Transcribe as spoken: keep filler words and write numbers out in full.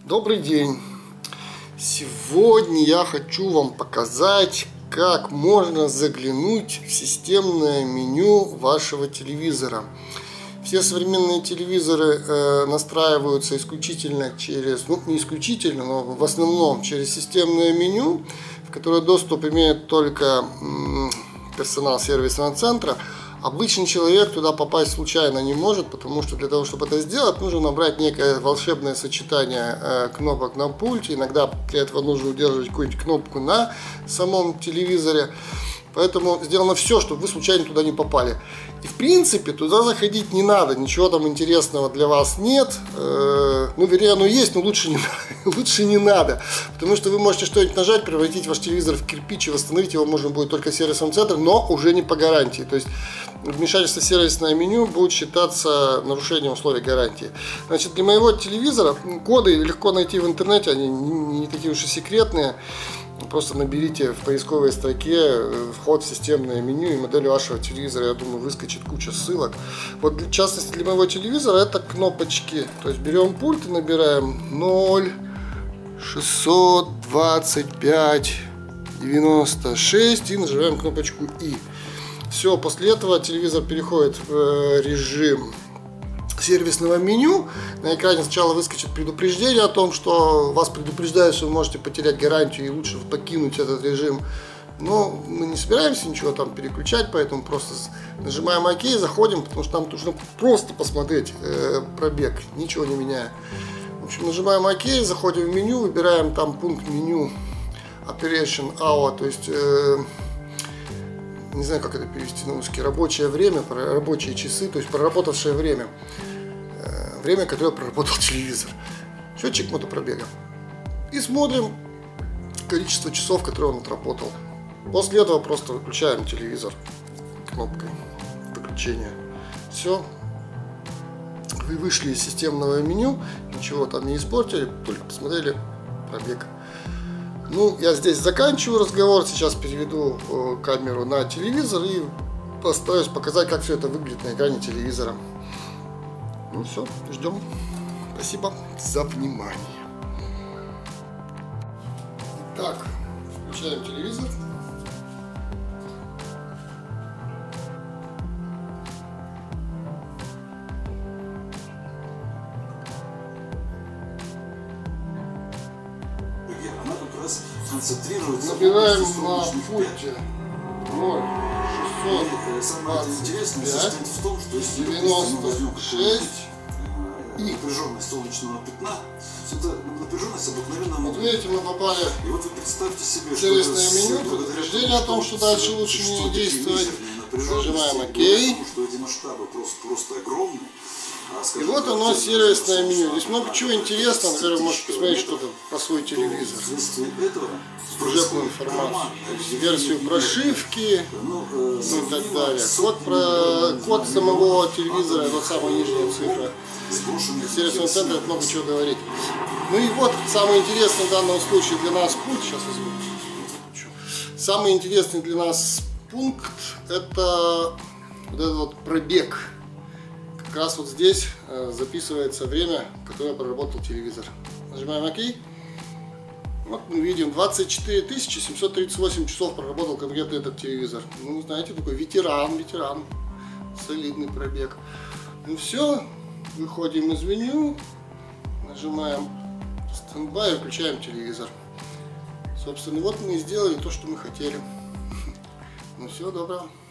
Добрый день! Сегодня я хочу вам показать, как можно заглянуть в системное меню вашего телевизора. Все современные телевизоры э, настраиваются исключительно через, ну не исключительно, но в основном через системное меню, в которое доступ имеет только м, персонал сервисного центра. Обычный человек туда попасть случайно не может, потому что для того, чтобы это сделать, нужно набрать некое волшебное сочетание э, кнопок на пульте. Иногда для этого нужно удерживать какую-нибудь кнопку на самом телевизоре. Поэтому сделано все, чтобы вы случайно туда не попали. И в принципе туда заходить не надо, ничего там интересного для вас нет. Э, ну, вернее, оно есть, но лучше не, лучше не надо. Потому что вы можете что-нибудь нажать, превратить ваш телевизор в кирпич, и восстановить его можно будет только в сервисном центре, но уже не по гарантии. То есть вмешательство в сервисное меню будет считаться нарушением условий гарантии. Значит, для моего телевизора коды легко найти в интернете, они не, не такие уж и секретные. Просто наберите в поисковой строке вход в системное меню, и модель вашего телевизора, я думаю, выскочит куча ссылок. Вот в частности для моего телевизора это кнопочки. То есть берем пульт и набираем ноль шестьсот двадцать пять девяносто шесть и нажимаем кнопочку И. Все, после этого телевизор переходит в режим сервисного меню. На экране сначала выскочит предупреждение о том, что вас предупреждают, что вы можете потерять гарантию и лучше покинуть этот режим. Но мы не собираемся ничего там переключать, поэтому просто нажимаем ОК, заходим, потому что нам нужно просто посмотреть э, пробег, ничего не меняя. В общем, нажимаем ОК, заходим в меню, выбираем там пункт меню Operation Hour, то есть э, не знаю, как это перевести на русский, рабочее время, рабочие часы, то есть проработавшее время, время, которое проработал телевизор. Счетчик мотопробега. И смотрим количество часов, которые он отработал. После этого просто выключаем телевизор кнопкой выключения. Все. Вы вышли из системного меню, ничего там не испортили, только посмотрели пробег. Ну, я здесь заканчиваю разговор, сейчас переведу э, камеру на телевизор и постараюсь показать, как все это выглядит на экране телевизора. Ну все, ждем. Спасибо за внимание. Так, включаем телевизор. Набираем на пульте ноль шестьсот двадцать пять девяносто шесть и напряженность солнечного пятна. Это напряженность обыкновенно. Вот видите, мы попали и вот вы представьте себе, в сервисное меню, предупреждение о том, что дальше лучше не действовать. Нажимаем ОК. Что эти масштабы просто, просто огромные. И вот оно, сервисное меню. Здесь много чего интересного. Например, вы можете посмотреть что-то по свой телевизор. Сюжетную информацию. Версию прошивки, ну и так далее. Код, про... Код самого телевизора, это самая нижняя цифра. В сервисном центре много чего говорить. Ну и вот, самый интересный в данном случае для нас пункт. Сейчас я звук. Самый интересный для нас пункт — это вот этот вот пробег. Как раз вот здесь э, записывается время, которое проработал телевизор. Нажимаем ОК. Вот мы видим, двадцать четыре тысячи семьсот тридцать восемь часов проработал конкретно этот телевизор. Ну, знаете, такой ветеран, ветеран. Солидный пробег. Ну все, выходим из меню, нажимаем стендбай и включаем телевизор. Собственно, вот мы и сделали то, что мы хотели. Ну, всего доброго.